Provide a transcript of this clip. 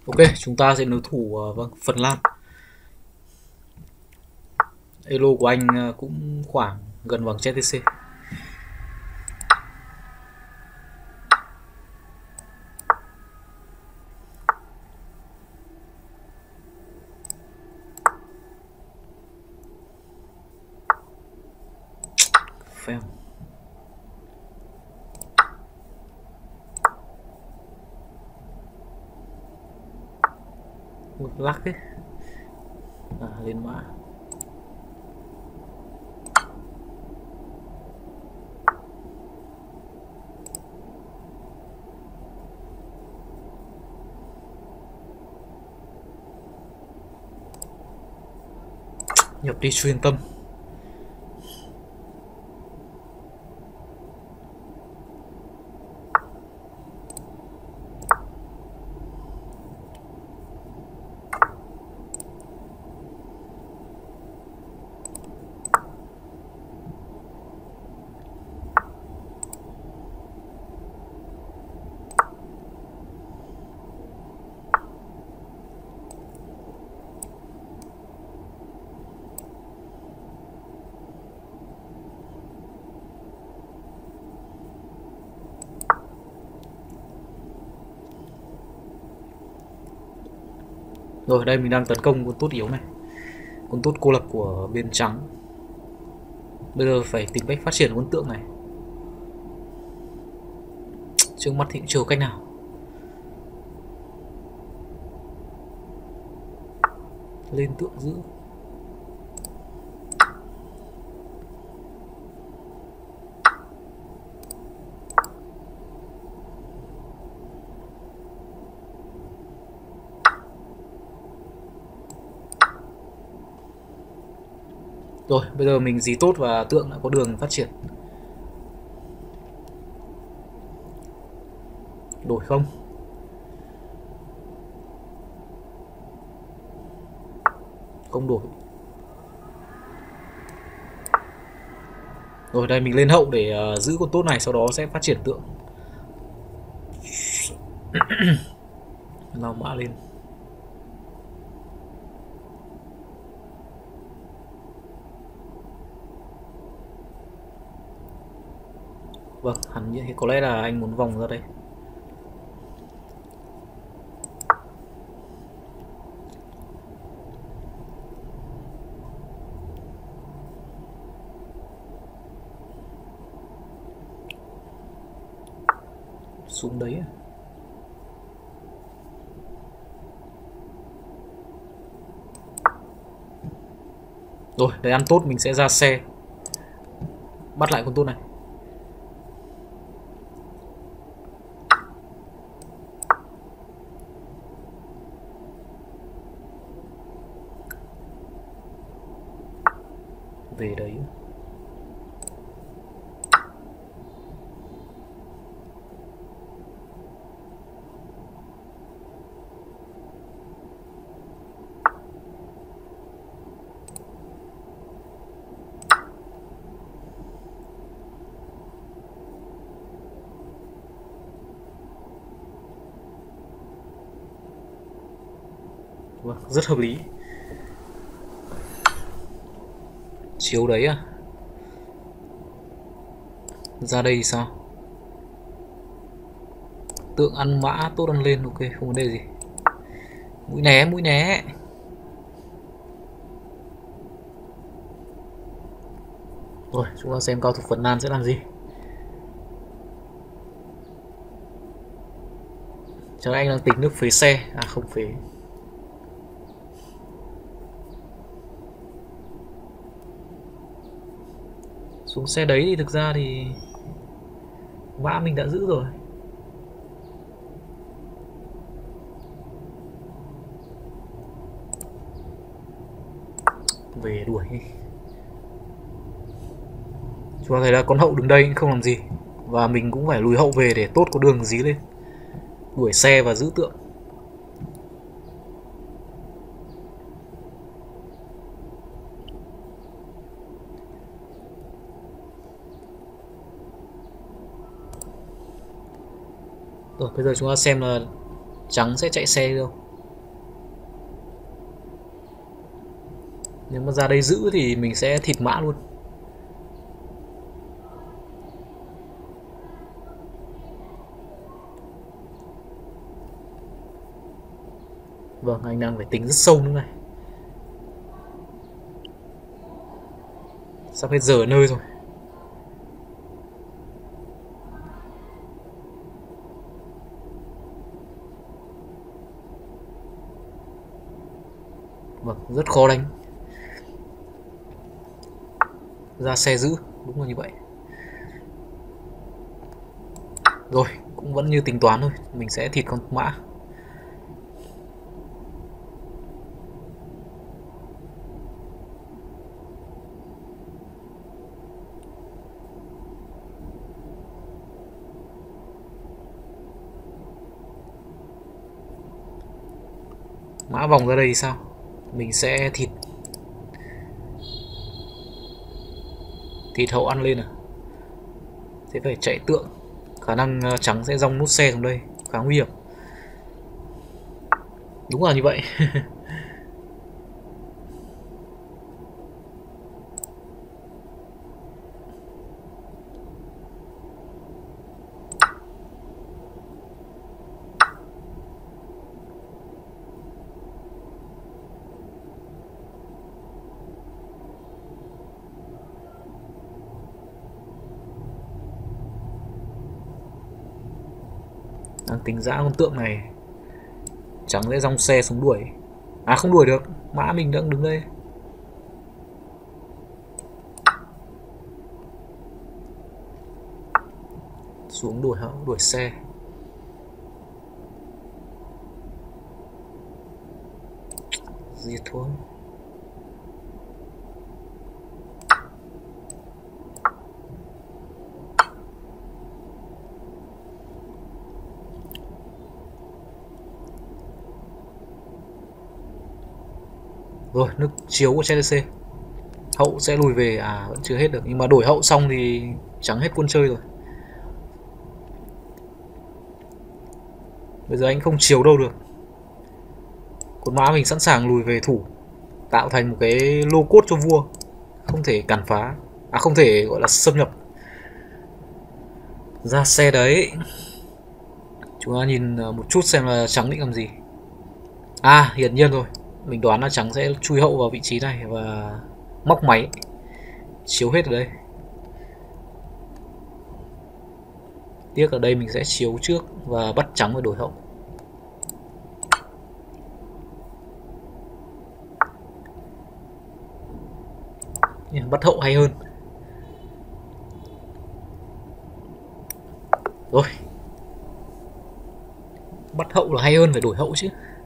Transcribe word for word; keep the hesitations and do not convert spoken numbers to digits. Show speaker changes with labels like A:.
A: Ok, chúng ta sẽ đối thủ ờ, vâng, Phần Lan. Elo của anh ờ, cũng khoảng gần bằng giê tê xê. Fail. Ui, lắc ấy. À, lên mã. Nhập đi chuyên tâm. Rồi đây mình đang tấn công con tốt yếu này. Con tốt cô lập của bên trắng. Bây giờ phải tìm cách phát triển con tượng này. Trước mắt thì cũng chưa có cách nào. Lên tượng giữ. Rồi, bây giờ mình dí tốt và tượng đã có đường phát triển. Đổi không? Không đổi. Rồi đây mình lên hậu để uh, giữ con tốt này, sau đó sẽ phát triển tượng. Lao mã lên. Vâng, hẳn như thế có lẽ là anh muốn vòng ra đây. Xuống đấy à? Rồi, để ăn tốt mình sẽ ra xe. Bắt lại con tốt này. Về đấy. Vâng, rất hợp lý. Chiếu đấy à? Ra đây thì sao? Tượng ăn mã tốt ăn lên, ok, không vấn đề gì. Mũi né, mũi né. Rồi, chúng ta xem cao thủ Phần Lan sẽ làm gì. Chắc anh đang tính nước phế xe. À không phế. Xuống xe đấy thì thực ra thì mã mình đã giữ rồi. Về đuổi. Chúng ta thấy là con hậu đứng đây không làm gì. Và mình cũng phải lùi hậu về để tốt có đường dí lên. Đuổi xe và giữ tượng. Rồi bây giờ chúng ta xem là trắng sẽ chạy xe đâu. Nếu mà ra đây giữ thì mình sẽ thịt mã luôn. Vâng, anh đang phải tính rất sâu nữa này. Sắp hết giờ ở nơi rồi. Vâng, rất khó đánh. Ra xe giữ, đúng là như vậy. Rồi, cũng vẫn như tính toán thôi, mình sẽ thịt con mã. Mã vòng ra đây thì sao? Mình sẽ thịt. Thịt hậu ăn lên à? Thế phải chạy tượng. Khả năng trắng sẽ dong nút xe xuống đây, khá nguy hiểm. Đúng là như vậy. Đang tính giã con tượng này. Trắng sẽ dong xe xuống đuổi. À không đuổi được, mã mình đang đứng đây. Xuống đuổi hậu, đuổi xe. Diệt thôi. Rồi, nước chiếu của Chelsea. Hậu sẽ lùi về, à vẫn chưa hết được. Nhưng mà đổi hậu xong thì trắng hết quân chơi rồi. Bây giờ anh không chiếu đâu được. Con mã mình sẵn sàng lùi về thủ, tạo thành một cái lô cốt cho vua. Không thể cản phá. À không thể gọi là xâm nhập. Ra xe đấy. Chúng ta nhìn một chút xem là trắng định làm gì. À hiển nhiên rồi. Mình đoán là trắng sẽ chui hậu vào vị trí này và móc máy. Chiếu hết ở đây. Tiếc ở đây mình sẽ chiếu trước và bắt trắng và đổi hậu. Bắt hậu hay hơn. Rồi. Bắt hậu là hay hơn phải đổi hậu chứ.